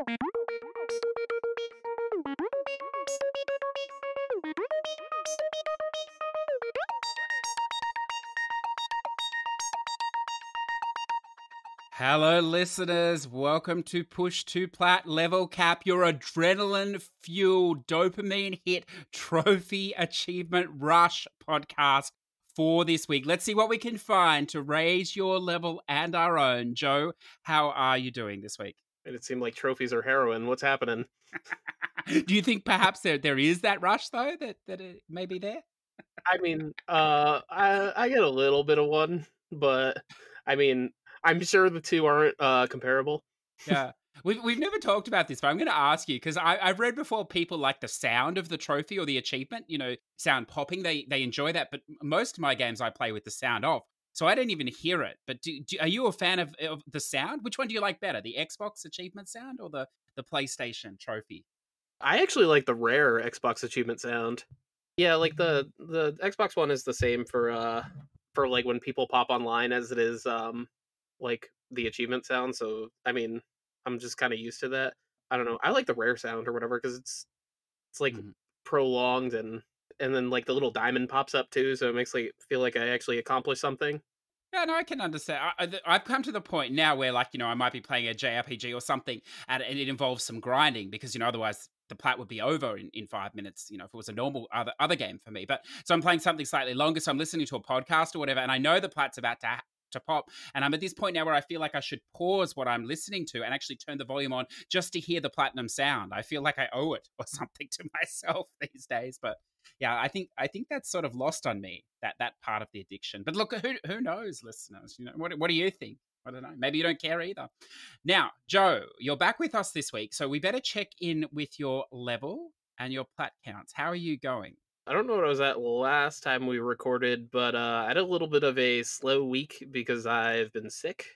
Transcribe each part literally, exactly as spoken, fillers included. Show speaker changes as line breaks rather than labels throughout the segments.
Hello, listeners. Welcome to Push to Plat Level Cap, your adrenaline-fueled, dopamine-hit trophy achievement rush podcast for this week. Let's see what we can find to raise your level and our own. Joe, how are you doing this week?
And it seemed like trophies are heroin. What's happening?
Do you think perhaps there there is that rush, though, that, that it may be there?
I mean, uh, I, I get a little bit of one, but I mean, I'm sure the two aren't uh, comparable.
Yeah. We've, we've never talked about this, but I'm going to ask you, because I've read before people like the sound of the trophy or the achievement, you know, sound popping. They they enjoy that, but most of my games I play with the sound off, so I don't even hear it. But do, do, are you a fan of, of the sound? Which one do you like better, the Xbox achievement sound or the, the PlayStation trophy?
I actually like the rare Xbox achievement sound. Yeah, like the the Xbox one is the same for uh for like when people pop online as it is um like the achievement sound. So I mean, I'm just kind of used to that. I don't know. I like the rare sound or whatever because it's it's like mm-hmm. prolonged and and then like the little diamond pops up too, so it makes like feel like I actually accomplished something.
Yeah, no, I can understand. I, I, I've come to the point now where, like, you know, I might be playing a J R P G or something, and, and it involves some grinding because, you know, otherwise the plat would be over in, in five minutes, you know, if it was a normal other other game for me. But so I'm playing something slightly longer, so I'm listening to a podcast or whatever, and I know the plat's about to to pop, and I'm at this point now where I feel like I should pause what I'm listening to and actually turn the volume on just to hear the platinum sound. I feel like I owe it or something to myself these days, but yeah, I think I think that's sort of lost on me, that that part of the addiction. But look, who who knows, listeners? You know, what what do you think? I don't know. Maybe you don't care either. Now, Joe, you're back with us this week, so we better check in with your level and your plat counts. How are you going?
I don't know what I was at last time we recorded, but uh, I had a little bit of a slow week because I've been sick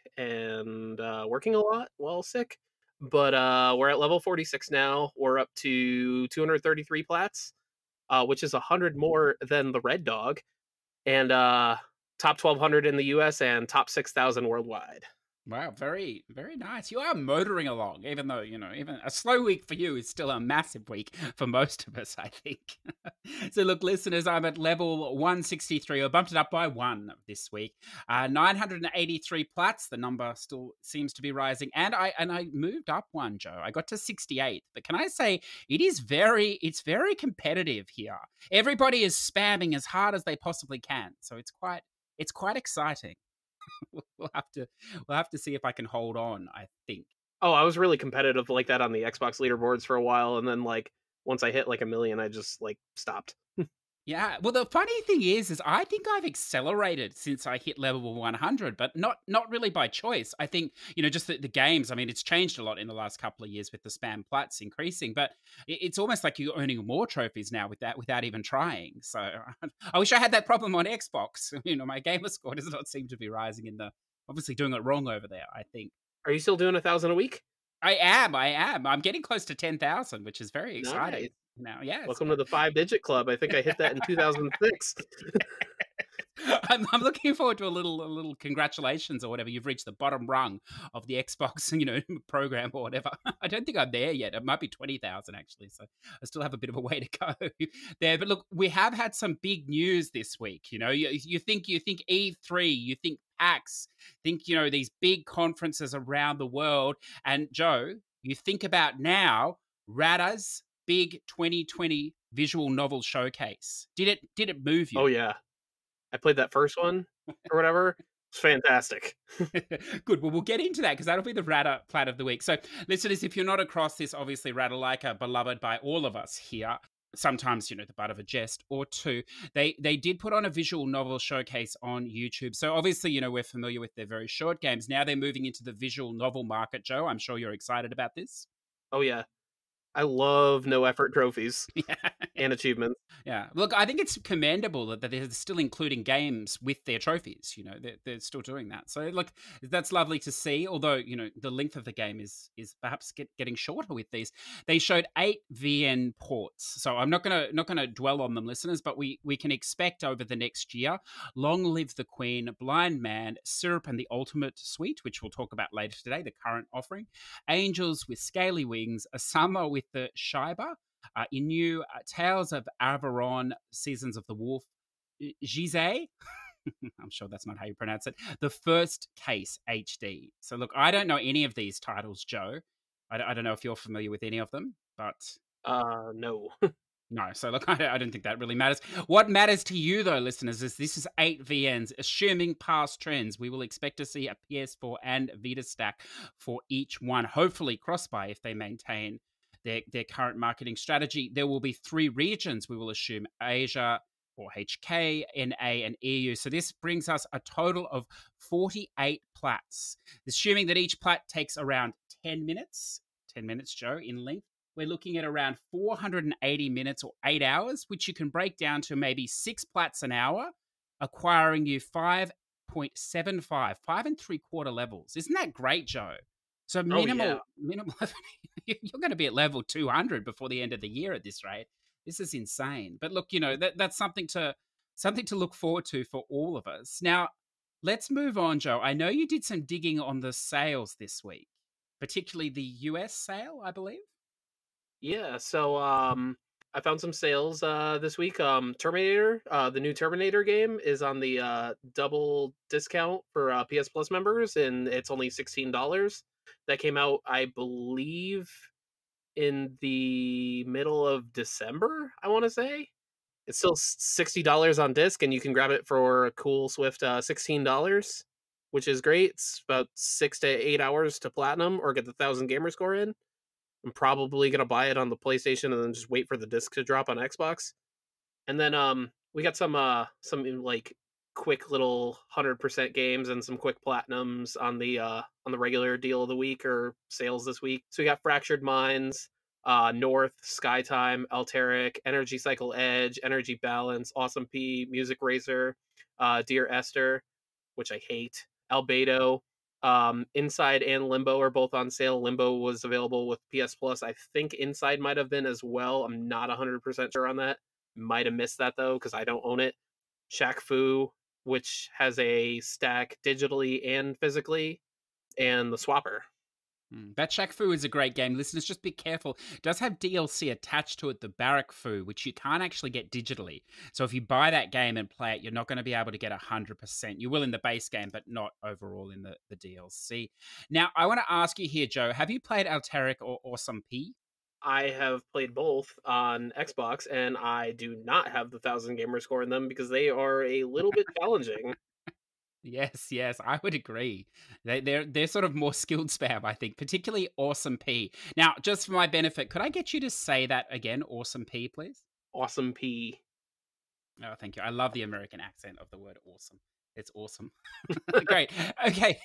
and uh, working a lot while sick. But uh, we're at level forty-six now. We're up to two hundred thirty-three plats, uh, which is one hundred more than the Red Dog, and uh, top twelve hundred in the U S and top six thousand worldwide.
Wow, very, very nice. You are motoring along, even though, you know, even a slow week for you is still a massive week for most of us, I think. So look, listeners, I'm at level one sixty-three. I bumped it up by one this week. Uh, nine hundred eighty-three plats. The number still seems to be rising. And I and I moved up one, Joe. I got to sixty-eight. But can I say, it is very, it's very competitive here. Everybody is spamming as hard as they possibly can. So it's quite, it's quite exciting. We'll have to we'll have to see if I can hold on, I think.
Oh, I was really competitive like that on the Xbox leaderboards for a while, and then like once I hit like a million, I just like stopped.
Yeah, well, the funny thing is, is I think I've accelerated since I hit level one hundred, but not not really by choice. I think, you know, just the, the games, I mean, it's changed a lot in the last couple of years with the spam plats increasing, but it, it's almost like you're earning more trophies now with that without even trying. So I wish I had that problem on Xbox. You know, my gamer score does not seem to be rising in the, obviously doing it wrong over there, I think.
Are you still doing a thousand a week?
I am, I am. I'm getting close to ten thousand, which is very exciting. Nice. Now, yeah.
Welcome to the five digit club. I think I hit that in two thousand six.
I'm, I'm looking forward to a little, a little congratulations or whatever. You've reached the bottom rung of the Xbox, you know, program or whatever. I don't think I'm there yet. It might be twenty thousand actually. So I still have a bit of a way to go there. But look, we have had some big news this week. You know, you, you think, you think E three, you think PAX, think, you know, these big conferences around the world. And Joe, you think about now, Rada's big twenty twenty visual novel showcase. Did it did it move you?
Oh yeah. I played that first one or whatever. It's fantastic.
Good. Well, we'll get into that because that'll be the Rada plat of the week. So listeners, if you're not across this, obviously Rada Laika, beloved by all of us here, sometimes, you know, the butt of a jest or two. They they did put on a visual novel showcase on YouTube. So obviously, you know, we're familiar with their very short games. Now they're moving into the visual novel market, Joe. I'm sure you're excited about this.
Oh yeah. I love no effort trophies
Yeah.
and achievements.
Yeah. Look, I think it's commendable that, that they're still including games with their trophies. You know, they're, they're still doing that. So, look, that's lovely to see. Although, you know, the length of the game is is perhaps get, getting shorter with these. They showed eight V N ports. So I'm not gonna not gonna dwell on them, listeners. But we we can expect over the next year, Long Live the Queen, Blind Man, Syrup, and the Ultimate Suite, which we'll talk about later today. The current offering, Angels with Scaly Wings, A Summer with the Shiba. Uh, Inu, uh, Tales of Averon, Seasons of the Wolf, Gizeh, I'm sure that's not how you pronounce it, The First Case H D. So, look, I don't know any of these titles, Joe. I, I don't know if you're familiar with any of them, but
Uh, no.
no. So, look, I don't, I don't think that really matters. What matters to you, though, listeners, is this is eight V Ns. Assuming past trends, we will expect to see a P S four and Vita stack for each one, hopefully cross-buy if they maintain their, their current marketing strategy. There will be three regions, we will assume: Asia, or H K, N A, and E U. So this brings us a total of forty-eight plats. Assuming that each plat takes around ten minutes, ten minutes, Joe, in length, we're looking at around four hundred eighty minutes or eight hours, which you can break down to maybe six plats an hour, acquiring you five point seven five, five and three quarter levels. Isn't that great, Joe? So minimal,
oh, yeah.
minimal, you're going to be at level two hundred before the end of the year at this rate. This is insane. But look, you know, that, that's something to something to look forward to for all of us. Now, let's move on, Joe. I know you did some digging on the sales this week, particularly the U S sale, I believe.
Yeah, so um I found some sales uh this week. Um Terminator, uh the new Terminator game is on the uh double discount for uh, P S Plus members, and it's only sixteen dollars. That came out, I believe, in the middle of December, I want to say. It's still sixty dollars on disc, and you can grab it for a cool swift uh sixteen dollars, which is great. It's about six to eight hours to platinum or get the one thousand gamer score in. I'm probably gonna buy it on the PlayStation and then just wait for the disc to drop on Xbox. And then um we got some uh some like quick little one hundred percent games and some quick platinums on the uh on the regular deal of the week or sales this week. So we got Fractured Minds, uh North, Skytime, Alteric, Energy Cycle Edge, Energy Balance, Awesome P, Music Racer, uh Dear Esther, which I hate, Albedo, um, Inside and Limbo are both on sale. Limbo was available with P S Plus. I think Inside might have been as well. I'm not one hundred percent sure on that. Might have missed that, though, because I don't own it. Shaq Fu, which has a stack digitally and physically, and the Swapper.
Mm, that Shaq Fu is a great game. Listeners, just be careful. It does have D L C attached to it, the Barrack Fu, which you can't actually get digitally. So if you buy that game and play it, you're not going to be able to get one hundred percent. You will in the base game, but not overall in the, the D L C. Now, I want to ask you here, Joe, have you played Alteric or Awesome P?
I have played both on Xbox, and I do not have the one thousand gamer score in them because they are a little bit challenging.
Yes, yes, I would agree. They, they're they're sort of more skilled spam, I think, particularly Awesome P. Now, just for my benefit, could I get you to say that again, Awesome P, please?
Awesome P.
Oh, thank you. I love the American accent of the word awesome. It's awesome. Great. Okay.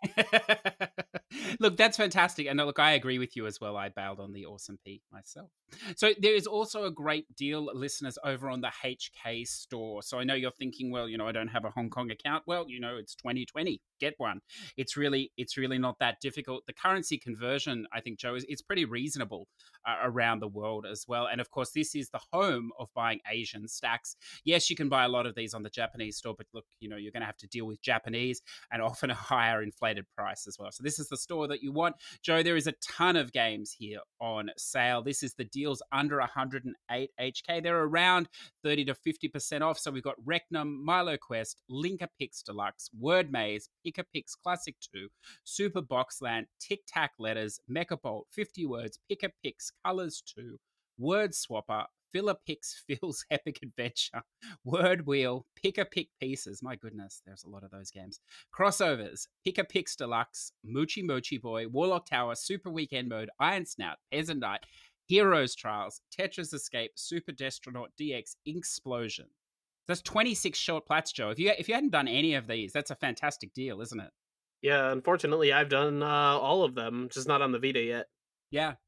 Look, that's fantastic. And look, I agree with you as well. I bailed on the Awesome P myself. So there is also a great deal, listeners, over on the H K store. So I know you're thinking, well, you know, I don't have a Hong Kong account. Well, you know, it's twenty twenty. Get one. It's really, it's really not that difficult. The currency conversion, I think, Joe, is it's pretty reasonable uh, around the world as well. And of course, this is the home of buying Asian stacks. Yes, you can buy a lot of these on the Japanese store, but look, you know, you're going to have to deal with Japanese and often a higher inflated price as well. So this is the store that you want. Joe, there is a ton of games here on sale. This is the deals under one hundred eight H K. They're around thirty to fifty percent off. So we've got Recnum, Milo Quest, Linker Pix Deluxe, Word Maze, Pick-a-Pix Classic two, Super Boxland, Tic Tac Letters, Mechabolt, fifty Words, Pick-a-Pix Colors two, Word Swapper, Philipix Phil's Epic Adventure, Word Wheel, Pick-a-Pick Pieces. My goodness, there's a lot of those games. Crossovers, Pick-a-Pix Deluxe, Mochi Mochi Boy, Warlock Tower, Super Weekend Mode, Iron Snout, Peasant Knight, Heroes Trials, Tetris Escape, Super Destronaut D X, Inksplosion. That's twenty-six short plats, Joe. If you if you hadn't done any of these, that's a fantastic deal, isn't it?
Yeah, unfortunately, I've done uh, all of them, just not on the Vita yet.
Yeah. yeah.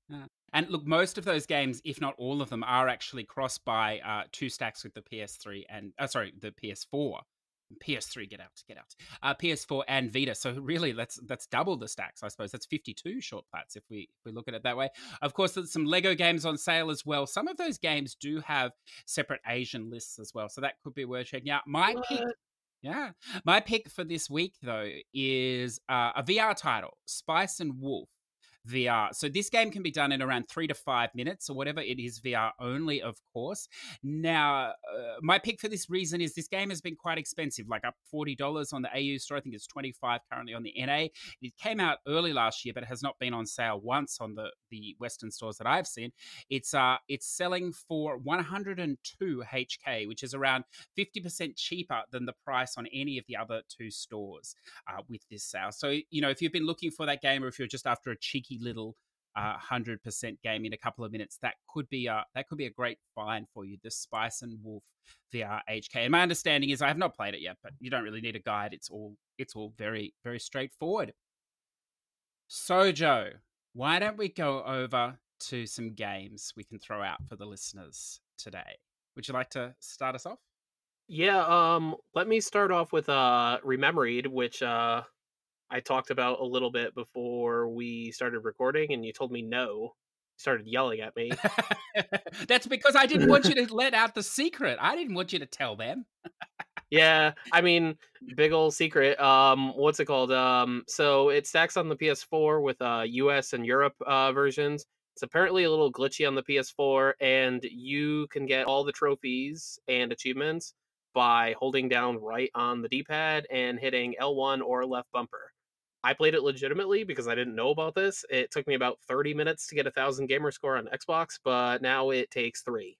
And look, most of those games, if not all of them, are actually crossed by uh, two stacks with the P S three and uh, sorry, the P S four. P S three, get out, get out. Uh, P S four and Vita. So really, that's that's double the stacks, I suppose. That's fifty-two short plats if we if we look at it that way. Of course, there's some Lego games on sale as well. Some of those games do have separate Asian lists as well, so that could be worth checking out. My pick,
What?
yeah, my pick for this week though is uh, a V R title, Spice and Wolf. V R. So this game can be done in around three to five minutes or whatever. It is V R only, of course. Now, uh, my pick for this reason is this game has been quite expensive, like up forty dollars on the A U store. I think it's twenty-five dollars currently on the N A. It came out early last year, but it has not been on sale once on the, the Western stores that I've seen. It's uh, it's selling for one hundred two H K, which is around fifty percent cheaper than the price on any of the other two stores uh, with this sale. So, you know, if you've been looking for that game or if you're just after a cheeky little uh, one hundred percent game in a couple of minutes, that could be a, that could be a great find for you, the Spice and Wolf V R H K. And my understanding is I have not played it yet, but you don't really need a guide. It's all it's all very, very straightforward. So, Joe, why don't we go over to some games we can throw out for the listeners today? Would you like to start us off?
Yeah, um, let me start off with uh Rememoried, which uh I talked about a little bit before we started recording, and you told me no. You started yelling at me.
That's because I didn't want you to let out the secret. I didn't want you to tell them.
Yeah, I mean, big ol' secret. Um, what's it called? Um, so it stacks on the P S four with uh U S and Europe uh versions. It's apparently a little glitchy on the P S four, and you can get all the trophies and achievements by holding down right on the D-pad and hitting L one or left bumper. I played it legitimately because I didn't know about this. It took me about thirty minutes to get a thousand gamer score on Xbox, but now it takes three.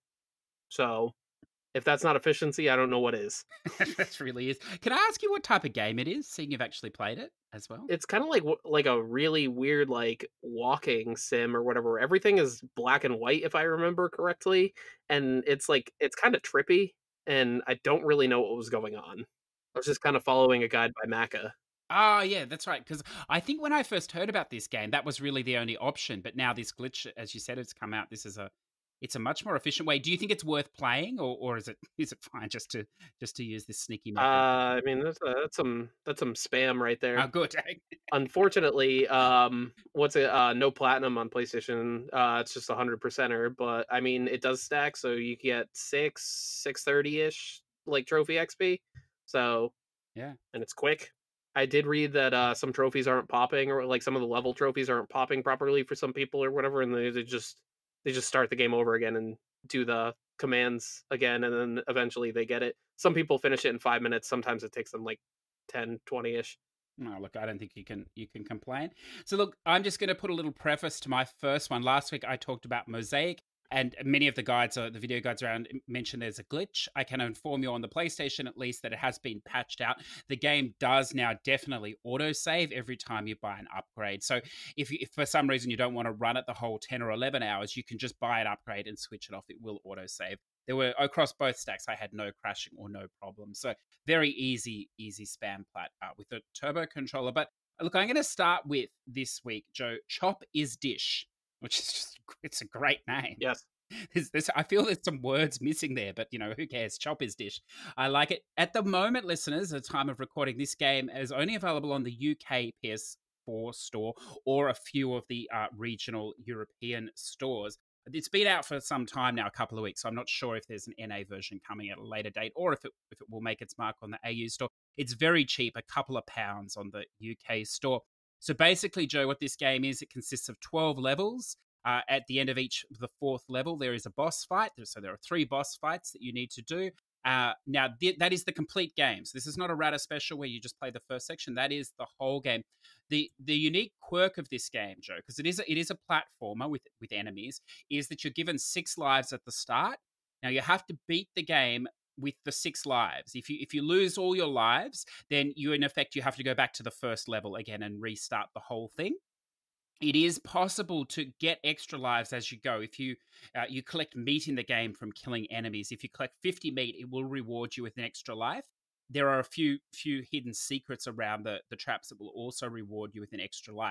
So if that's not efficiency, I don't know what is.
That really is. Can I ask you what type of game it is, seeing you've actually played it as well?
It's kind of like w- like a really weird like walking sim or whatever. Everything is black and white if I remember correctly, and it's like it's kind of trippy, and I don't really know what was going on. I was just kind of following a guide by Maka.
Oh, yeah, that's right. Because I think when I first heard about this game, that was really the only option. But now this glitch, as you said, it's come out. This is a, it's a much more efficient way. Do you think it's worth playing, or, or is it is it fine just to just to use this sneaky
Uh,
method?
I mean that's uh, that's some that's some spam right
Oh,
there.
good.
Unfortunately, um, what's it? Uh, no platinum on PlayStation. Uh, it's just a hundred percenter. But I mean, it does stack, so you get six six thirty ish like trophy X P. So
Yeah.
and it's quick. I did read that uh, some trophies aren't popping, or like some of the level trophies aren't popping properly for some people or whatever, and they, they just they just start the game over again and do the commands again, and then eventually they get it. Some people finish it in five minutes. Sometimes it takes them like ten, twenty ish.
No, look, I don't think you can you can complain. So look, I'm just going to put a little preface to my first one. Last week I talked about Mosaic, and many of the guides, uh, the video guides around, mentioned there's a glitch. I can inform you on the PlayStation at least that it has been patched out. The game does now definitely autosave every time you buy an upgrade. So if, you, if for some reason you don't want to run it the whole ten or eleven hours, you can just buy an upgrade and switch it off. It will autosave. There were across both stacks, I had no crashing or no problems. So very easy, easy spam plat uh, with a turbo controller. But look, I'm going to start with this week, Joe. Chop is Dish, which is just, it's a great name.
Yes.
There's, there's, I feel there's some words missing there, but you know, who cares? Chop is Dish. I like it. At the moment, listeners, at the time of recording, this game is only available on the U K P S four store or a few of the uh, regional European stores. It's been out for some time now, a couple of weeks, so I'm not sure if there's an N A version coming at a later date or if it if it will make its mark on the A U store. It's very cheap, a couple of pounds on the U K store. So basically, Joe, what this game is, it consists of twelve levels. Uh, at the end of each, the fourth level, there is a boss fight. So there are three boss fights that you need to do. Uh, now, th- that is the complete game. So this is not a Rata special where you just play the first section. That is the whole game. The the unique quirk of this game, Joe, because it is a, it is a platformer with with enemies, is that you're given six lives at the start. Now you have to beat the game with the six lives. If you if you lose all your lives, then you in effect you have to go back to the first level again and restart the whole thing. It is possible to get extra lives as you go. If you uh, you collect meat in the game from killing enemies, if you collect fifty meat, it will reward you with an extra life. There are a few few hidden secrets around the, the traps that will also reward you with an extra life.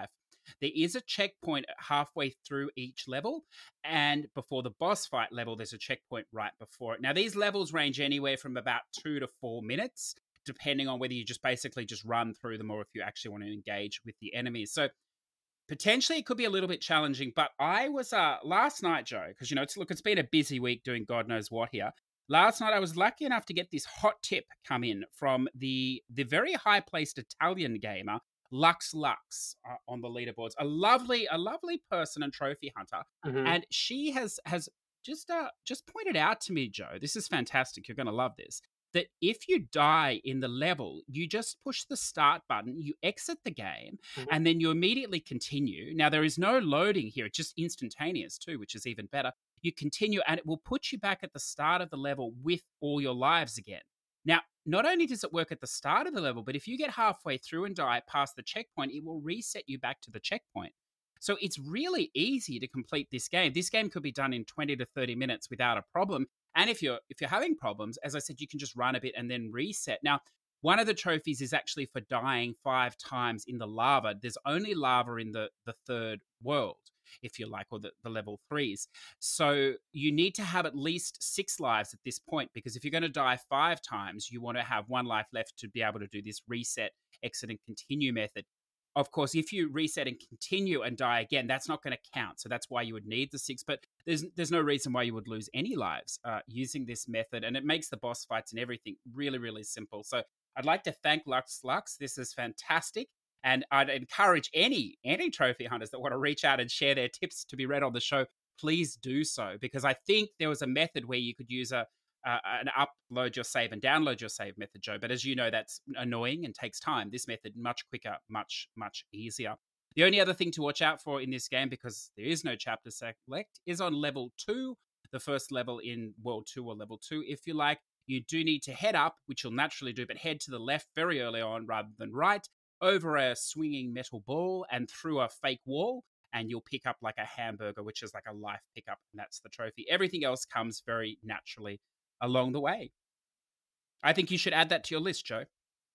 There is a checkpoint halfway through each level, and before the boss fight level, there's a checkpoint right before it. Now, these levels range anywhere from about two to four minutes, depending on whether you just basically just run through them or if you actually want to engage with the enemies. So potentially it could be a little bit challenging, but I was uh last night, Joe, because you know it's look, it's been a busy week doing God knows what here. Last night I was lucky enough to get this hot tip come in from the the very high placed Italian gamer Lux Lux uh, on the leaderboards. A lovely, a lovely person and trophy hunter,
hmm
and she has has just uh just pointed out to me, Joe. This is fantastic. You're going to love this. That if you die in the level, you just push the start button, you exit the game,
hmm
and then you immediately continue. Now, there is no loading here, it's just instantaneous too, which is even better. You continue, and it will put you back at the start of the level with all your lives again. Now, not only does it work at the start of the level, but if you get halfway through and die past the checkpoint, it will reset you back to the checkpoint. So it's really easy to complete this game. This game could be done in twenty to thirty minutes without a problem. And if you're if you're having problems, as I said, you can just run a bit and then reset. Now, one of the trophies is actually for dying five times in the lava. There's only lava in the, the third world, if you like, or the, the level threes. So you need to have at least six lives at this point, because if you're going to die five times, you want to have one life left to be able to do this reset, exit, and continue method. Of course, if you reset and continue and die again, that's not going to count. So that's why you would need the six. But there's there's no reason why you would lose any lives uh, using this method, and it makes the boss fights and everything really, really simple. So I'd like to thank Lux Lux. This is fantastic, and I'd encourage any any trophy hunters that want to reach out and share their tips to be read on the show. Please do so, because I think there was a method where you could use a uh, an upload your save and download your save method, Joe. But as you know, that's annoying and takes time. This method, much quicker, much, much easier. The only other thing to watch out for in this game, because there is no chapter select, is on level two, the first level in World two or level two, if you like. You do need to head up, which you'll naturally do, but head to the left very early on rather than right, over a swinging metal ball and through a fake wall, and you'll pick up like a hamburger, which is like a life pickup, and that's the trophy. Everything else comes very naturally along the way. I think you should add that to your list, Joe.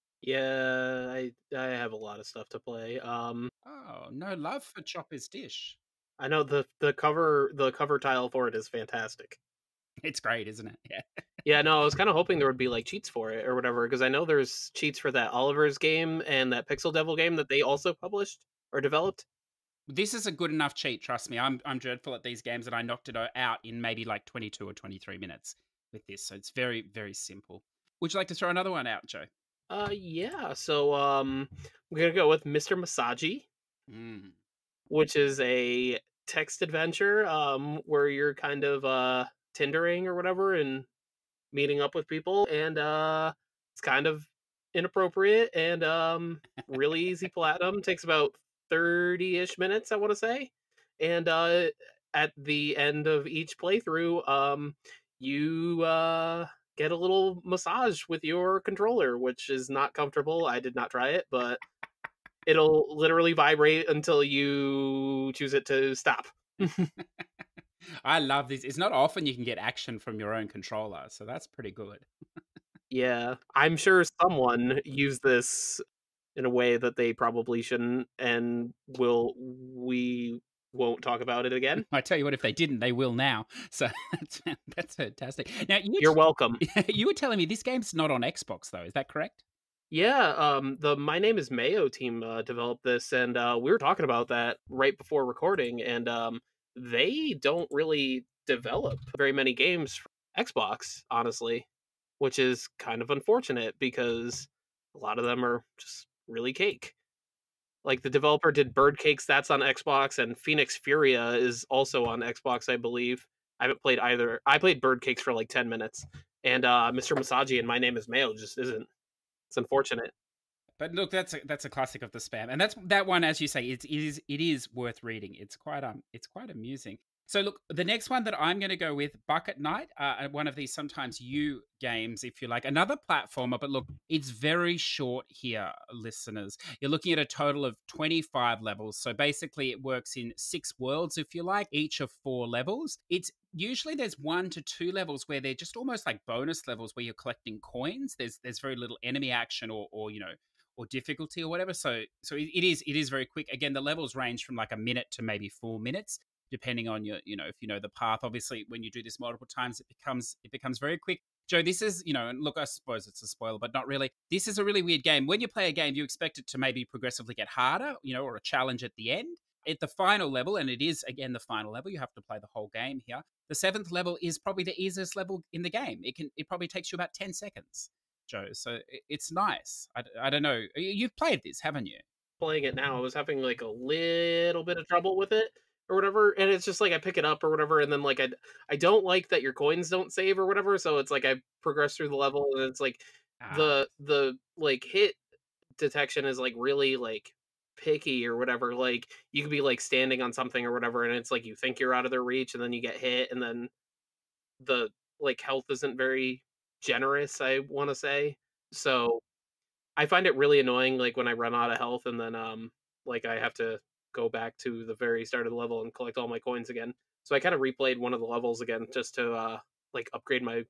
Yeah, I I have a lot of stuff to play. Um,
Oh, no love for Chopper's Dish.
I know the the cover the cover tile for it is fantastic.
It's great, isn't it? Yeah.
Yeah, no, I was kind of hoping there would be like cheats for it or whatever, because I know there's cheats for that Oliver's game and that Pixel Devil game that they also published or developed.
This is a good enough cheat, trust me. I'm I'm dreadful at these games, and I knocked it out in maybe like twenty-two or twenty-three minutes with this. So it's very, very simple. Would you like to throw another one out, Joe?
Uh, yeah. So, um, we're gonna go with Mister Masagi,
Mm.
which is a text adventure, um, where you're kind of uh Tindering or whatever and meeting up with people, and uh, it's kind of inappropriate and um really easy platinum. Takes about thirty-ish minutes, I want to say, and uh, at the end of each playthrough, um, you uh get a little massage with your controller, which is not comfortable. I did not try it, but it'll literally vibrate until you choose it to stop.
I love this. It's not often you can get action from your own controller, so that's pretty good.
Yeah, I'm sure someone used this in a way that they probably shouldn't, and will we won't talk about it again.
I tell you what, if they didn't, they will now. So that's, that's fantastic. Now, you,
You're welcome.
you were telling me this game's not on Xbox, though. Is that correct?
Yeah, um, the My Name is Mayo team uh, developed this, and uh, we were talking about that right before recording, and um, they don't really develop very many games for Xbox, honestly, which is kind of unfortunate because a lot of them are just really cake. Like the developer did Birdcakes, that's on Xbox, and Phoenix Furia is also on Xbox, I believe. I haven't played either. I played Birdcakes for like ten minutes, and uh, Mister Masagi and My Name is Mayo just isn't. It's unfortunate.
But look, that's a, that's a classic of the spam, and that's that one, as you say, it's, it is it is worth reading. It's quite um it's quite amusing. So look, the next one that I'm going to go with, Bucket Night, uh, one of these sometimes you games, if you like, another platformer. But look, it's very short here, listeners. You're looking at a total of twenty-five levels. So basically, it works in six worlds, if you like, each of four levels. It's usually there's one to two levels where they're just almost like bonus levels where you're collecting coins. There's there's very little enemy action or or you know or difficulty or whatever. So so it, it is it is very quick. Again, the levels range from like a minute to maybe four minutes, depending on your, you know, if you know the path. Obviously, when you do this multiple times, it becomes it becomes very quick. Joe, this is, you know, and look, I suppose it's a spoiler, but not really. This is a really weird game. When you play a game, you expect it to maybe progressively get harder, you know, or a challenge at the end. At the final level, and it is, again, the final level, you have to play the whole game here. The seventh level is probably the easiest level in the game. It can, it probably takes you about ten seconds, Joe. So it's nice. I, I don't know. You've played this, haven't you?
Playing it now, I was having like a little bit of trouble with it or whatever, and it's just like I pick it up or whatever, and then like I I don't like that your coins don't save or whatever, so it's like I progress through the level, and it's like
Ah,
the the like hit detection is like really like picky or whatever. Like you could be like standing on something or whatever, and it's like you think you're out of their reach, and then you get hit, and then the like health isn't very generous, I want to say. So I find it really annoying, like, when I run out of health and then, um, like, I have to go back to the very start of the level and collect all my coins again. So I kinda replayed one of the levels again just to, uh, like, upgrade my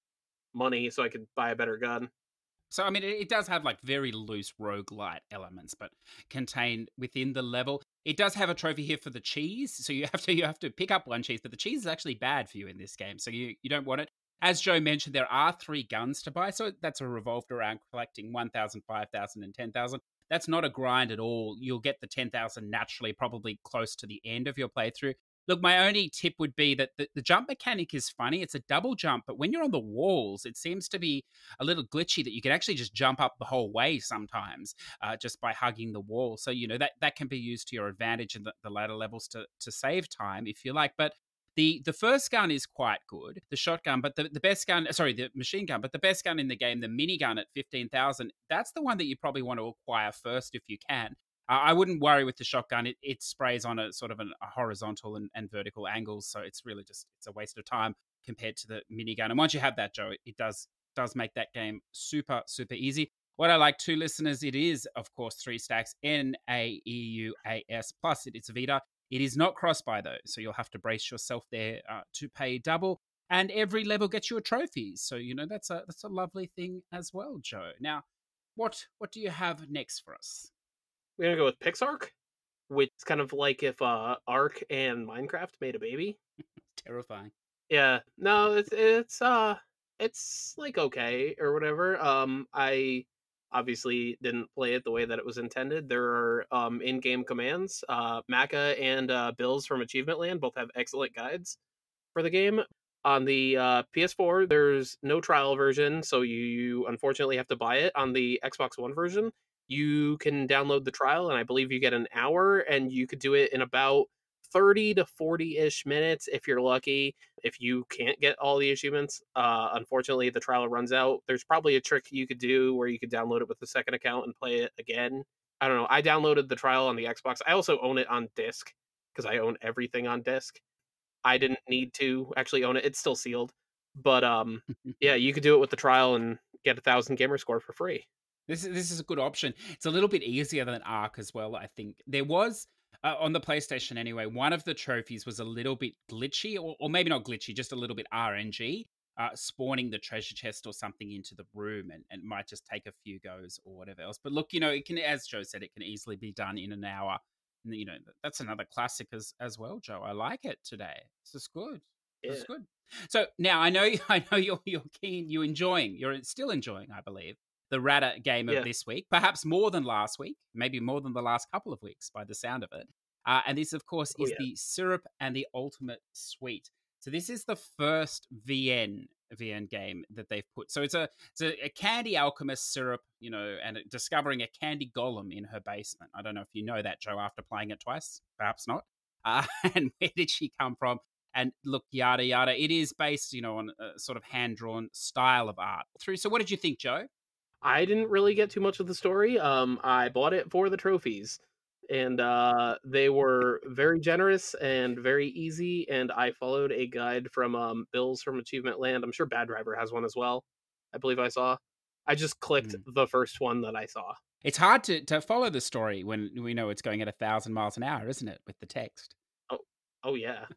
money so I could buy a better gun.
so I mean, it, it does have like very loose roguelite elements, but contained within the level. It does have a trophy here for the cheese, so you have to you have to pick up one cheese, but the cheese is actually bad for you in this game, so you you don't want it. As Joe mentioned, there are three guns to buy, so that's a revolved around collecting one thousand, five thousand, and ten thousand. That's not a grind at all. You'll get the ten thousand naturally, probably close to the end of your playthrough. Look, my only tip would be that the, the jump mechanic is funny. It's a double jump, but when you're on the walls, it seems to be a little glitchy that you can actually just jump up the whole way sometimes uh, just by hugging the wall. So, you know, that, that can be used to your advantage in the, the latter levels to, to save time if you like. But the, the first gun is quite good, the shotgun, but the, the best gun, sorry, the machine gun, but the best gun in the game, the minigun at fifteen thousand, that's the one that you probably want to acquire first if you can. Uh, I wouldn't worry with the shotgun. It, it sprays on a sort of an, a horizontal and, and vertical angles, so it's really just it's a waste of time compared to the minigun. And once you have that, Joe, it, it does does make that game super super easy. What I like too, listeners, it is of course three stacks N A E U A S plus. It, it's Vita. It is not cross-buy though, so you'll have to brace yourself there uh, to pay double. And every level gets you a trophy, so you know that's a that's a lovely thing as well, Joe. Now, what what do you have next for us?
We're gonna go with PixArk, which is kind of like if, uh, Ark and Minecraft made a baby.
Terrifying.
Yeah. No, it's it's, uh, it's, like, okay or whatever. Um, I obviously didn't play it the way that it was intended. There are, um, in-game commands. Uh, Maka and, uh, Bills from Achievement Land both have excellent guides for the game. On the, uh, P S four, there's no trial version, so you unfortunately have to buy it. On the Xbox One version, you can download the trial, and I believe you get an hour, and you could do it in about thirty to forty-ish minutes if you're lucky. If you can't get all the achievements, uh, unfortunately, the trial runs out. There's probably a trick you could do where you could download it with a second account and play it again. I don't know. I downloaded the trial on the Xbox. I also own it on disc because I own everything on disc. I didn't need to actually own it. It's still sealed. But um yeah, you could do it with the trial and get a thousand gamer score for free.
This is this is a good option. It's a little bit easier than Ark as well, I think. There was uh, on the PlayStation anyway, one of the trophies was a little bit glitchy, or, or maybe not glitchy, just a little bit R N G, uh, spawning the treasure chest or something into the room, and, and might just take a few goes or whatever else. But look, you know, it can, as Joe said, it can easily be done in an hour. And, you know, that's another classic as as well, Joe. I like it today. This is good. This is
Yeah.
good. So now I know I know you're you're keen, you're enjoying, you're still enjoying, I believe, the Rata game of
Yeah.
this week, perhaps more than last week, maybe more than the last couple of weeks by the sound of it. Uh, and this, of course,
Oh
is
yeah.
the Syrup and the Ultimate Sweet. So this is the first V N V N game that they've put. So it's a it's a, a candy alchemist syrup, you know, and discovering a candy golem in her basement. I don't know if you know that, Joe, after playing it twice, perhaps not. Uh, and where did she come from? And look, yada yada. It is based, you know, on a sort of hand drawn style of art. Through. So, what did you think, Joe?
I didn't really get too much of the story. Um I bought it for the trophies. And uh they were very generous and very easy, and I followed a guide from um Bills from Achievement Land. I'm sure Bad Driver has one as well. I believe I saw. I just clicked
Mm.
the first one that I saw.
It's hard to, to follow the story when we know it's going at a thousand miles an hour, isn't it? With the text.
Oh, oh yeah.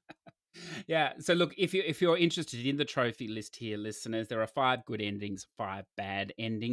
Yeah. So look, if you if you're interested in the trophy list here, listeners, there are five good endings, five bad endings.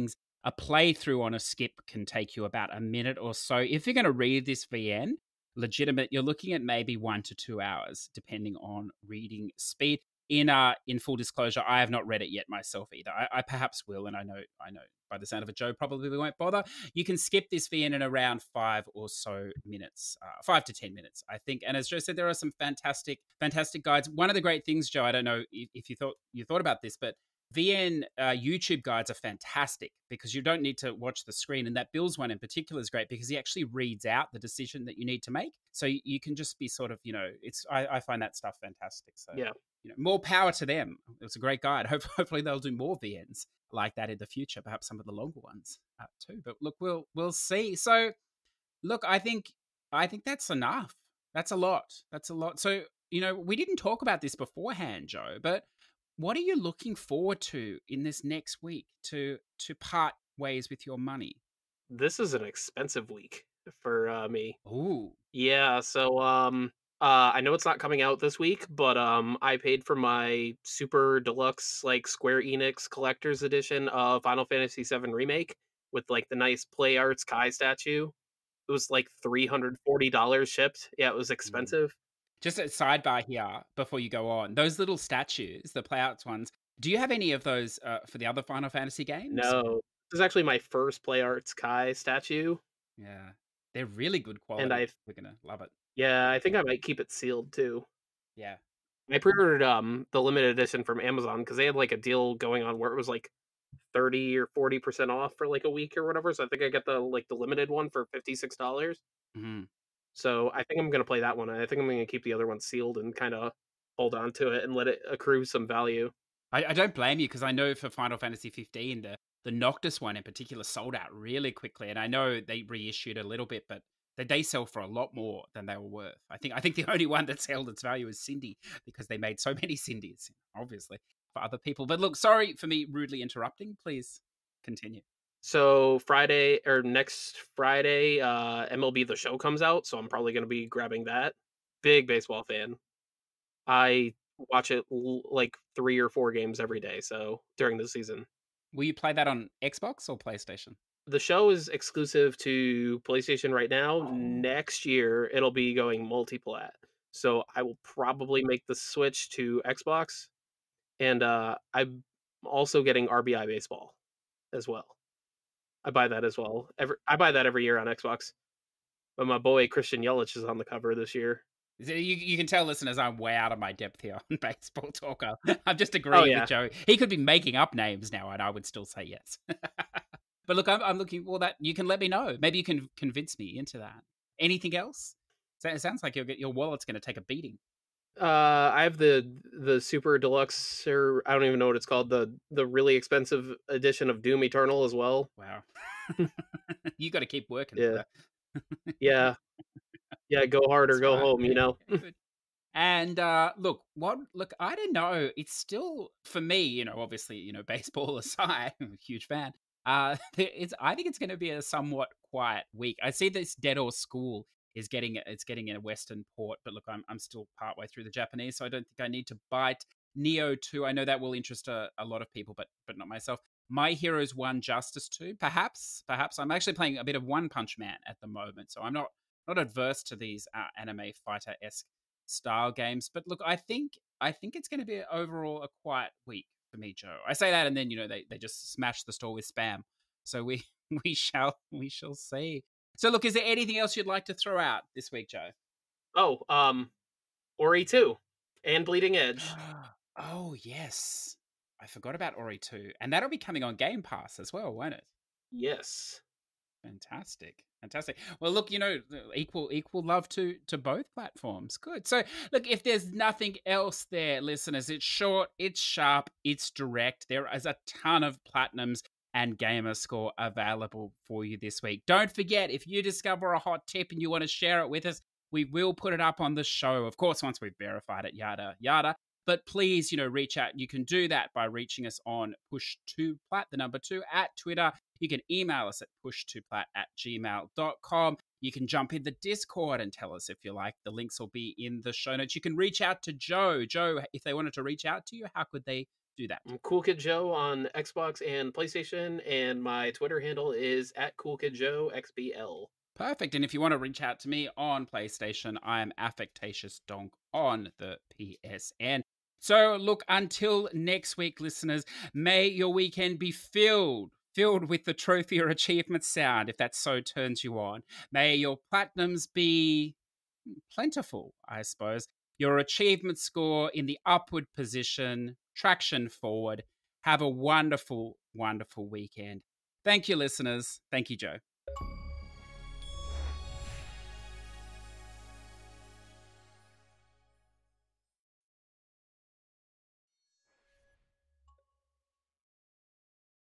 a playthrough on a skip can take you about a minute or so. If you're going to read this V N, legitimate, you're looking at maybe one to two hours, depending on reading speed. In uh, in full disclosure, I have not read it yet myself either. I, I perhaps will, and I know, I know by the sound of it, Joe probably won't bother. You can skip this V N in around five or so minutes, uh, five to ten minutes, I think. And as Joe said, there are some fantastic, fantastic guides. One of the great things, Joe, I don't know if, if you thought you thought about this, but V N uh, YouTube guides are fantastic because you don't need to watch the screen. And that Bill's one in particular is great because he actually reads out the decision that you need to make. So you can just be sort of, you know, it's I, I find that stuff fantastic. So
yeah.
You know, more power to them. It was a great guide. Hope, hopefully they'll do more V Ns like that in the future, perhaps some of the longer ones uh, too. But look, we'll we'll see. So look, I think I think that's enough. That's a lot. That's a lot. So, you know, we didn't talk about this beforehand, Joe, but what are you looking forward to in this next week to to part ways with your money?
This is an expensive week for uh, me.
Ooh.
Yeah, so um uh I know it's not coming out this week, but um I paid for my super deluxe like Square Enix collector's edition of Final Fantasy seven Remake with like the nice Play Arts Kai statue. It was like three hundred forty dollars shipped. Yeah, it was expensive.
Just a sidebar here before you go on. Those little statues, the playouts ones, do you have any of those uh, for the other Final Fantasy games?
No. This is actually my first Play Arts Kai statue.
Yeah. They're really good quality.
And I've
We're going to love it.
Yeah, I think I might keep it sealed too.
Yeah.
I pre-ordered um the limited edition from Amazon because they had like a deal going on where it was like thirty or forty percent off for like a week or whatever. So I think I got the like the limited one for fifty-six dollars.
Mm-hmm.
So I think I'm gonna play that one. I think I'm gonna keep the other one sealed and kind of hold on to it and let it accrue some value.
I, I don't blame you because I know for Final Fantasy fifteen, the the Noctis one in particular sold out really quickly, and I know they reissued a little bit, but they, they sell for a lot more than they were worth. I think I think the only one that's held its value is Cindy because they made so many Cindy's, obviously, for other people. But look, sorry for me rudely interrupting. Please continue.
So Friday or next Friday, uh, M L B The Show comes out, so I'm probably gonna be grabbing that. Big baseball fan. I watch it l- like three or four games every day. So during the season,
Will you play that on Xbox or PlayStation?
the show is exclusive to PlayStation right now.
Oh.
Next year, it'll be going multi-plat. So I will probably make the switch to Xbox, and uh, I'm also getting R B I Baseball as well. I buy that as well. Every I buy that every year on Xbox. But my boy Christian Yelich is on the cover this year.
You, you can tell, listeners, I'm way out of my depth here on Baseball Talker. I'm just agreeing
Oh, yeah.
with Joe. He could be making up names now, and I would still say yes. But look, I'm, I'm looking. Well, that you can let me know. Maybe you can convince me into that. Anything else? So it sounds like your your wallet's going to take a beating.
Uh, I have the the super deluxe, or I don't even know what it's called, the the really expensive edition of Doom Eternal as well.
Wow. You got to keep working.
Yeah. Yeah. Yeah, go hard or
That's
go
fine.
home, you know.
Yeah, good. And uh, look, what? Look, I don't know. It's still for me, you know. Obviously, you know, baseball aside, I'm a huge fan. Uh, it's. I think it's going to be a somewhat quiet week. I see this Dead or School is getting it's getting in a Western port, but look, I'm I'm still partway through the Japanese, so I don't think I need to bite. Neo two, I know that will interest a, a lot of people, but but not myself. My Heroes one, Justice two, perhaps, perhaps. I'm actually playing a bit of One Punch Man at the moment, so I'm not not adverse to these uh, anime fighter esque style games. But look, I think I think it's going to be overall a quiet week for me, Joe. I say that, and then you know they, they just smash the store with spam. So we we shall we shall see. So look, is there anything else you'd like to throw out this week, Joe?
Oh, um, Ori two and Bleeding Edge.
Oh yes, I forgot about Ori two, and that'll be coming on Game Pass as well, won't it?
Yes.
Fantastic. Fantastic. Well, look, you know, equal equal love to to both platforms. Good. So, look, if there's nothing else there, listeners, it's short, it's sharp, it's direct. There is a ton of platinums and gamer score available for you this week. Don't forget, if you discover a hot tip and you want to share it with us, we will put it up on the show. Of course, once we've verified it, yada, yada. But please, you know, reach out. You can do that by reaching us on push two plat, the number two, at Twitter. You can email us at push two plat at gmail dot com. You can jump in the Discord and tell us if you like. The links will be in the show notes. You can reach out to Joe. Joe, if they wanted to reach out to you, how could they do that.
I'm Cool Kid Joe on Xbox and PlayStation, and my Twitter handle is at Cool Kid Joe X B L.
Perfect. And if you want to reach out to me on PlayStation, I am Affectatious Donk on the P S N. So look, until next week, listeners, may your weekend be filled, filled with the trophy or achievement sound, if that so turns you on. May your platinums be plentiful, I suppose. Your achievement score in the upward position, traction forward. Have a wonderful, wonderful weekend. Thank you, listeners. Thank you, Joe.